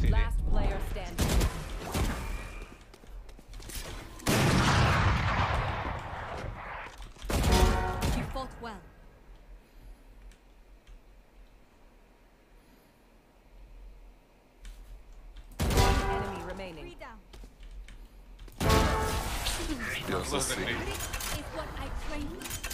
sini. Last player standing. You fought well. Enemy remaining. Three down. Close so the sick. nade. Is what I trained with.